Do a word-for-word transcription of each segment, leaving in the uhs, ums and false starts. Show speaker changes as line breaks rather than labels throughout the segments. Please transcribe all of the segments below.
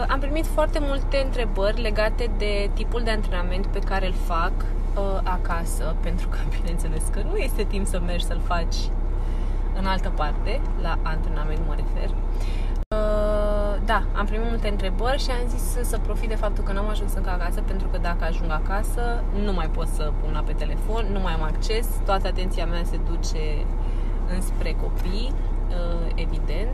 am primit foarte multe întrebări legate de tipul de antrenament pe care îl fac uh, acasă, pentru că, bineînțeles, că nu este timp să mergi să-l faci în altă parte, la antrenament mă refer. Uh, da, am primit multe întrebări și am zis să profit de faptul că n-am ajuns încă acasă, pentru că dacă ajung acasă, nu mai pot să pun la pe telefon, nu mai am acces, toată atenția mea se duce înspre copii, uh, evident.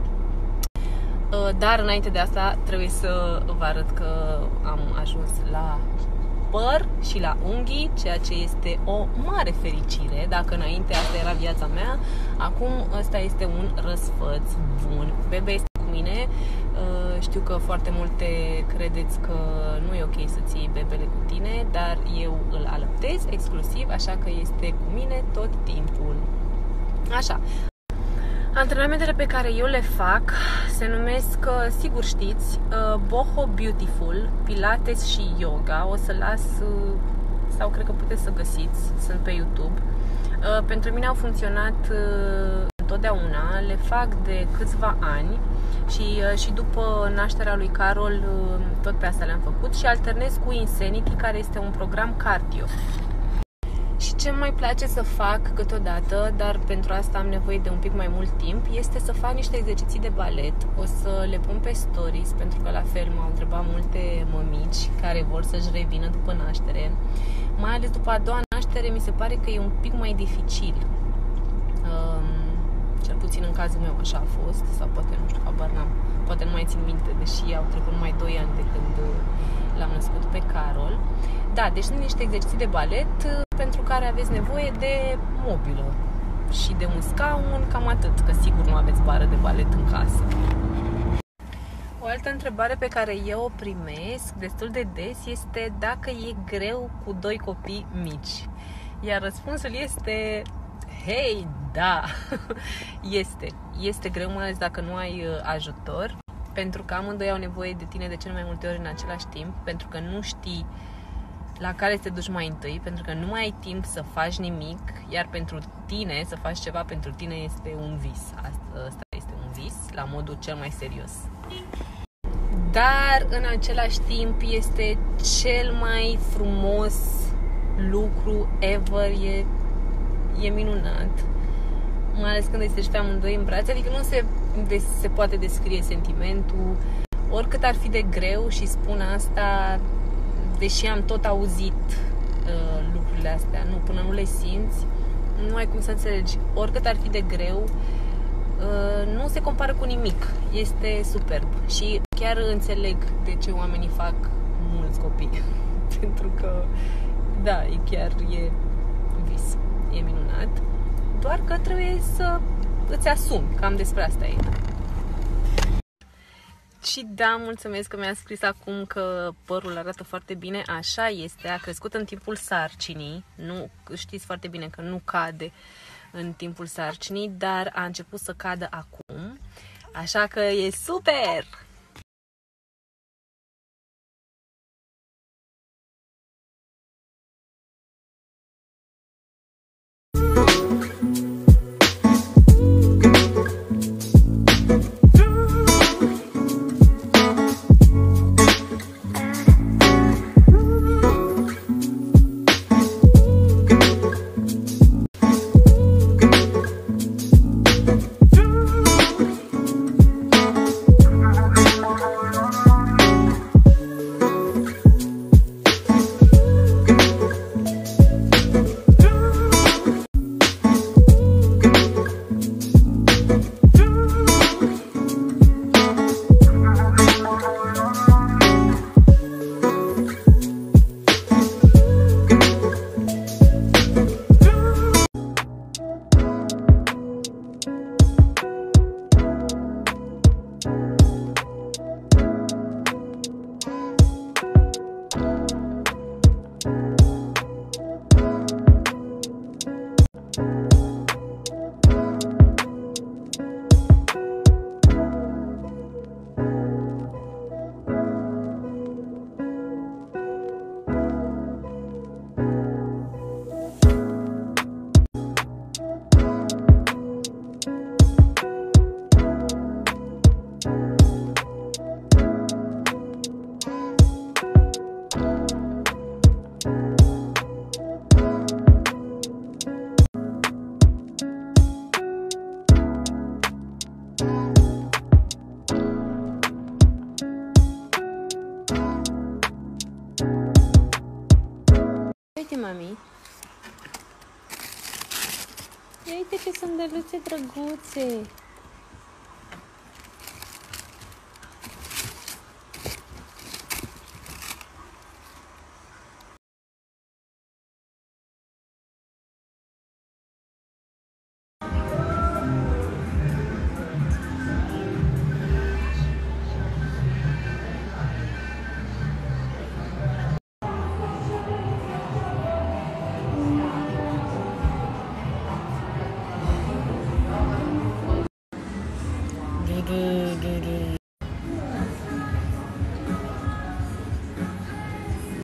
Dar înainte de asta trebuie să vă arăt că am ajuns la păr și la unghii, ceea ce este o mare fericire. Dacă înainte asta era viața mea, acum ăsta este un răsfăț bun. Bebe este cu mine. Știu că foarte multe credeți că nu e ok să ții bebele cu tine, dar eu îl alăptez exclusiv, așa că este cu mine tot timpul. Așa. Antrenamentele pe care eu le fac se numesc, sigur știți, Boho Beautiful, Pilates și Yoga. O să las, sau cred că puteți să găsiți, sunt pe YouTube. Pentru mine au funcționat întotdeauna, le fac de câțiva ani și, și după nașterea lui Carol tot pe asta le-am făcut și alternez cu Insanity, care este un program cardio. Și ce mai place să fac câteodată, dar pentru asta am nevoie de un pic mai mult timp, este să fac niște exerciții de balet. O să le pun pe stories, pentru că la fel m-au întrebat multe mămici care vor să-și revină după naștere. Mai ales după a doua naștere, mi se pare că e un pic mai dificil. Um, cel puțin în cazul meu așa a fost, sau poate nu știu, habar n-am. Poate nu mai țin minte, deși au trecut numai doi ani de când l-am născut pe Carol. Da, deci sunt niște exerciții de balet pentru care aveți nevoie de mobilă și de un scaun, cam atât, că sigur nu aveți bară de balet în casă. O altă întrebare pe care eu o primesc destul de des este dacă e greu cu doi copii mici. Iar răspunsul este: hei, da, este. Este greu, mai ales dacă nu ai ajutor, pentru că amândoi au nevoie de tine de cele mai multe ori în același timp, pentru că nu știi la care te duci mai întâi, pentru că nu mai ai timp să faci nimic, iar pentru tine, să faci ceva pentru tine este un vis. Asta, asta este un vis, la modul cel mai serios. Dar, în același timp, este cel mai frumos lucru ever, e, e minunat. Mai ales când îi pe amândoi în brațe, adică nu se, se poate descrie sentimentul, oricât ar fi de greu, și spun asta deși am tot auzit uh, lucrurile astea, nu, până nu le simți, nu ai cum să înțelegi. Oricât ar fi de greu, uh, nu se compară cu nimic. Este superb. Și chiar înțeleg de ce oamenii fac mulți copii. Pentru că, da, e chiar e vis. E minunat. Doar că trebuie să îți asumi. Cam despre asta e. Și da, mulțumesc că mi-a scris acum că părul arată foarte bine. Așa este, a crescut în timpul sarcinii. Nu, știți foarte bine că nu cade în timpul sarcinii, dar a început să cadă acum. Așa că e super! Uite, mami. Ia uite ce sandăluțe drăguțe.